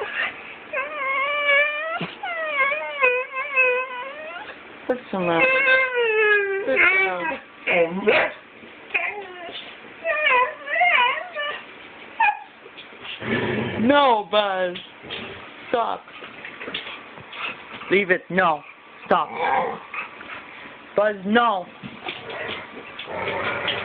Put some out. Sit down. No, Buzz. Stop. Leave it. No. Stop. Buzz, no.